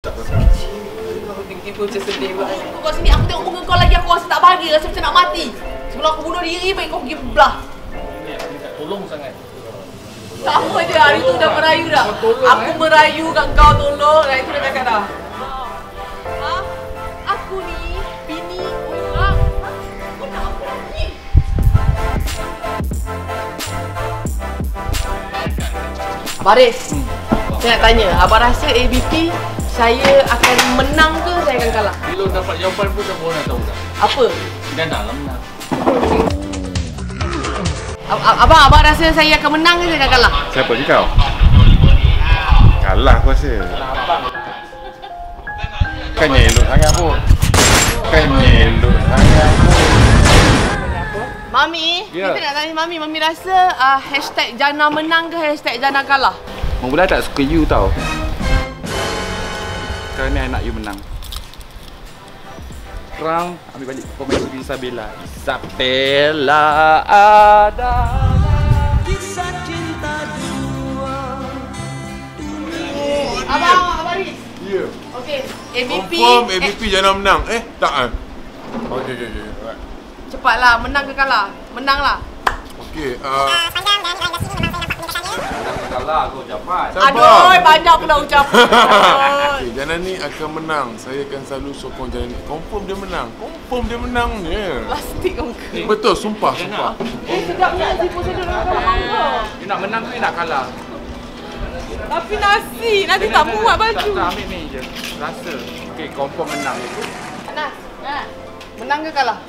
Tiba-tiba macam sedih pula. Kau kat sini, aku tengok muka kau lagi, aku rasa tak bahagia, rasa macam nak mati. Sebelum aku bunuh diri, baik kau pergi belah. Ni tak tolong sangat. Sama je, hari tu dah merayu dah. Aku merayu kat kau tolong, hari tu dah cakap dah. Ha? Aku ni, bini orang. Kau nak apa lagi? Abang Haris, saya nak tanya, abang rasa ABP saya akan menang ke saya akan kalah? Bila dapat jawapan pun dah orang tahu dah. Apa? Dah nak lah menang. Abang rasa saya akan menang ke saya akan kalah? Siapa je kau? Kalah aku rasa. Kan elok sangat pun. Kan elok sangat pun. Mami, Ya. kita nak tanya Mami. Mami rasa hashtag Jana menang ke hashtag Jana kalah? Mula tak suka you tau. Sekarang ni I nak you menang. Sekarang ambil balik komen Isabella. Isabella ada. Kisah cinta dua. Abang Haris. Ya. Okey, ABP. Confirm ABP jangan menang. Tak kan? Oh, je. Alright. Cepatlah, menang ke kalah? Menanglah. Okey, Kalah aku dapat. Aduh, banyak pula ucapan. Okey, Jana ni akan menang. Saya akan selalu sokong Jana ni. Confirm dia menang. Confirm dia menang ni. Plastik muka. Betul, sumpah. Sedap nak tipu saya dulu kalah. You nak menang ke you nak kalah? Tapi nasi, nanti tak muat baju. Tak ambil ni je. Rasa. Okey, confirm menang. Anas, menang ke kalah?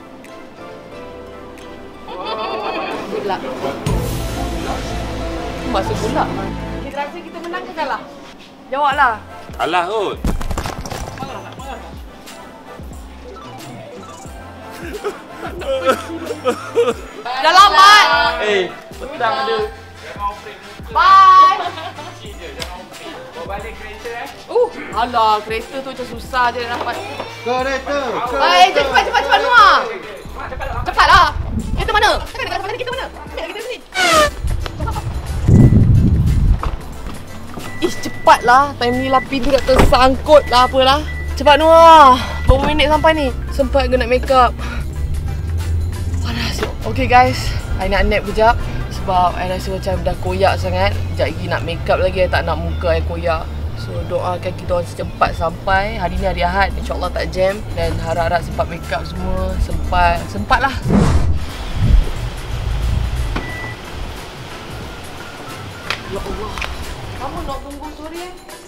Good luck. Masuk pula. Kita rasa kita menang ke kalah? Jawablah. Kalah kot. Dah lambat. Petang ada. Bye. Bawa balik kereta Alah, kereta tu macam susah je nak dapat. Kereta. Baik, cepat Noah. Cepatlah. Kereta mana? Takkan dekat mana kita mana? Ambil kita sini. Cepatlah. Time ni lah pintu dah tersangkut lah apalah. Cepat Noah. Berapa minit sampai ni? Sempat ke nak make up? Panas. Okay guys, I nak nap kejap. Sebab I rasa macam dah koyak sangat. Sekejap lagi nak make up lagi, I tak nak muka I koyak. So doakan kita orang secepat sampai. Hari ni hari Ahad, insyaAllah tak jam. Dan harap-harap sempat make up semua. Sempatlah. Ya Allah. Kamu nak tunggu sore?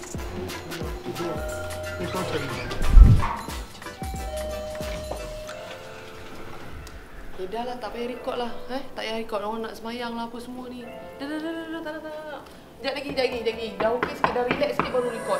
Dah lah, tak payah record lah. Tak payah record, orang nak semayang lah apa semua ni. Dah, tak nak. Sekejap lagi. Dah okey sikit, dah relax sikit baru record.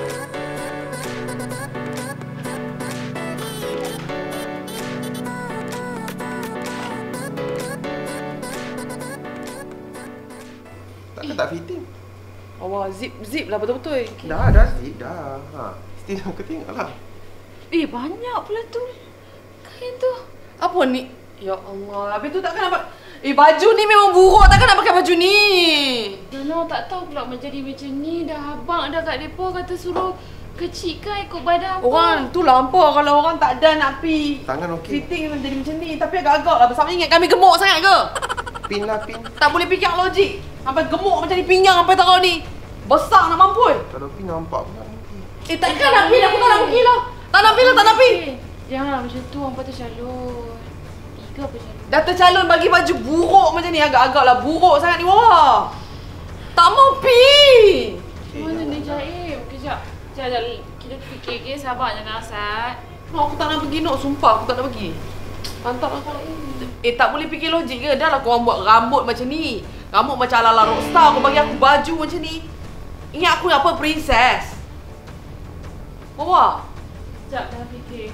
Tak fitting. Awak zip lah betul-betul. Okay. Dah zip dah. Still kau tengoklah. Banyak pula tu. Kain tu. Apa ni? Ya Allah, habis tu takkan dapat. Baju ni memang buruk, takkan nak pakai baju ni. Jana tak tahu pula menjadi macam ni. Dah abang dah kat depa kata suruh kecilkan ikut badan aku. Orang tu lampau kalau orang tak ada nak pi. Tangan okey. Fitting memang jadi macam ni. Tapi agak-agak lah. Bersama ingat kami gemuk sangat ke? Pin lah pin. Tak boleh fikir logik. Sampai gemuk macam ni pinggang sampai taruh ni. Besar nak mampus. Kalau pin nampak pun. Takkan nak pi. Aku tak nak pergi lah. Tak nak pi. Janganlah macam tu. Hampa tercalon. Tiga apa calon? Dah tercalon bagi baju buruk macam ni. Agak-agak lah buruk sangat ni. Wah. Tak mau pi. Mana ni Jaib? Kejap. Kita fikir sabar jangan asat. No, aku tak nak pergi, sumpah aku tak nak pergi. Mantap aku lagi. Tak boleh fikir logik ke? Dah lah korang buat rambut macam ni. Rambut macam ala-ala rockstar. Kau bagi aku baju macam ni. Ingat aku apa? Princess. Wah. Sekejap dah fikir.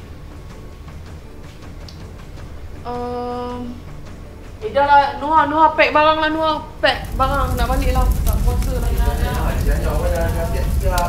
Dah lah. Noah pack barang lah Noah. Pack barang. Nak balik lah. Tak puasa lah. Jangan awak dah siap.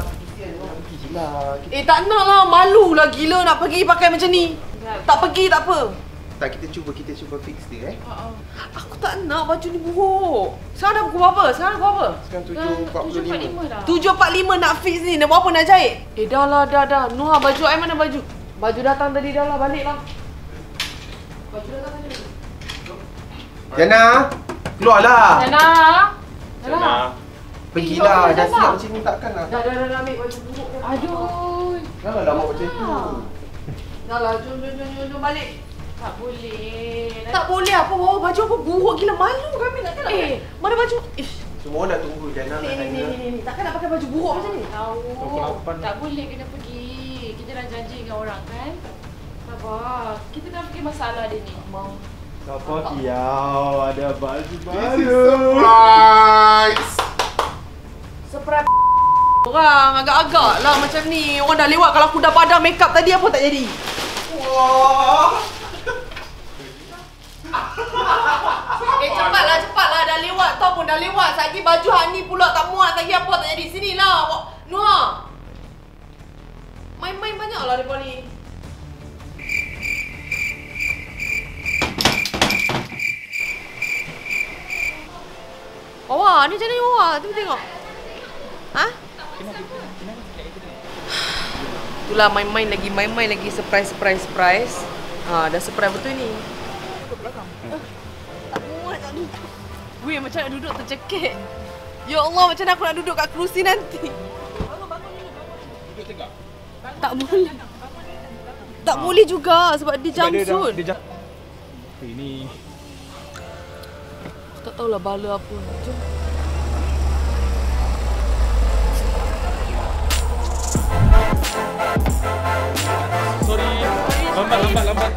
Tak nak lah. Malu lah gila nak pergi pakai macam ni. Tak pergi tak apa. Tak, kita cuba fix dia Aku tak nak baju ni buruk. Sekarang dah pukul berapa? Sekarang Sekarang 7.45 dah. 7.45 nak fix ni. Nak buat apa nak jahit? Dah lah. Nuha, baju I mana baju? Baju datang tadi dah lah. Balik lah. Baju datang tadi. Jana, keluarlah. Jana. Pergilah, dah siap macam ni takkan lah. Dah ambil baju buruk. Aduh. Janganlah dah buat macam tu. Dah lah, jom balik. Tak boleh. Tak boleh apa, bawa baju apa buruk gila, malu kami nak kan. Mana baju? Semua dah tunggu Jana nak tanya. Ni. Takkan nak pakai baju buruk macam ni? Tahu. Tak boleh kena pergi. Kita dah janji dengan orang kan. Sabar. Kita dah fikir masalah dia ni. Mau. Siapa kiau ada baju This is surprise. Surprise. Orang agak-agak lah macam ni. Orang dah lewat, kalau aku dah padam makeup tadi apa tak jadi. Wah. Cepatlah dah lewat. Tahu pun dah lewat. Lagi baju Hani pula tak muat lagi apa tak jadi. Sinilah. Noah. Main-main banyaklah depa ni. Wah, ni macam ni wah. Tu tengok. Ha? Itulah main-main lagi surprise. Dah surprise betul ni. Tak muat nak duduk. Weh, macam nak duduk tercekik. Ya Allah, macam mana aku nak duduk kat kerusi nanti? Tak boleh. Tak boleh juga sebab dia jumpsuit. Ini Tak tahulah bala apa. Jom. Sorry. Lambat.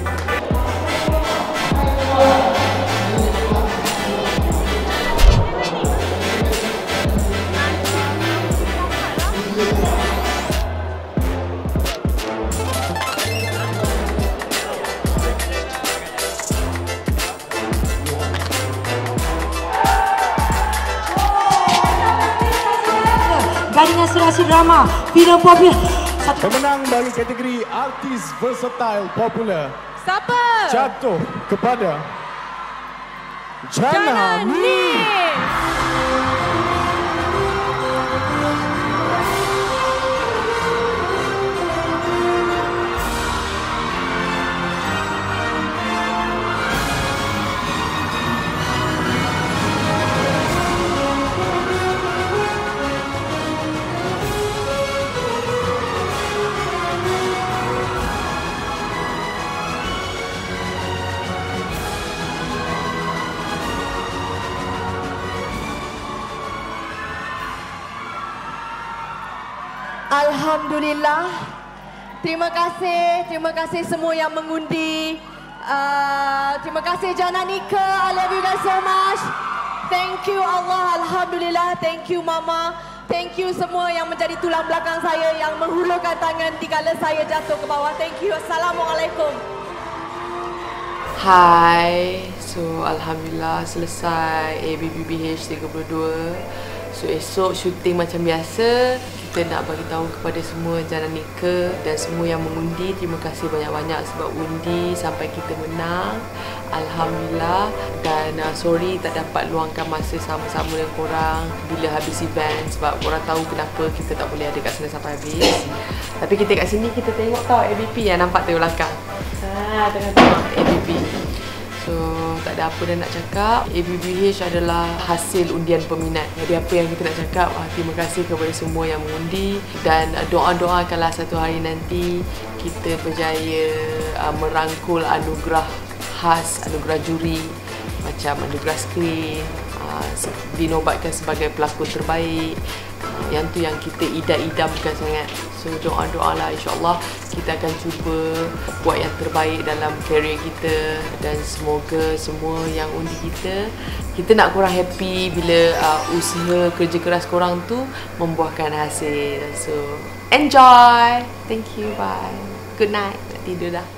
Gading Aspirasi Drama Film Popular. pemenang dari kategori artis versatile popular Siapa? jatuh kepada Jana Ni. Alhamdulillah. Terima kasih semua yang mengundi. Terima kasih Jana Nika. I love you guys so much. Thank you Allah. Alhamdulillah. Thank you Mama. Thank you semua yang menjadi tulang belakang saya, yang menghulurkan tangan dikala saya jatuh ke bawah. Thank you. Assalamualaikum. Hai. So alhamdulillah selesai ABBBH 32. So esok syuting macam biasa. Kita nak bagi tahu kepada semua Jana Nika dan semua yang mengundi, terima kasih banyak-banyak sebab undi sampai kita menang. Alhamdulillah. Dan sorry tak dapat luangkan masa sama-sama dengan korang bila habis event sebab korang tahu kenapa kita tak boleh ada kat sana sampai habis. Tapi kita kat sini kita tengok tau ABP yang nampak tu belakang. Tengah tengok ABP. So, tak ada apa dah nak cakap. ABBH adalah hasil undian peminat. Jadi apa yang kita nak cakap, terima kasih kepada semua yang mengundi. Dan doa-doakanlah satu hari nanti kita berjaya merangkul anugerah khas, anugerah juri. Macam anugerah skrin, dinobatkan sebagai pelakon terbaik. Yang tu yang kita idam-idamkan sangat. So doa-doalah, insyaAllah kita akan cuba buat yang terbaik dalam karier kita. Dan semoga semua yang undi kita nak korang happy bila usaha kerja keras korang tu membuahkan hasil. So enjoy. Thank you, bye. Good night. Nak tidur dah.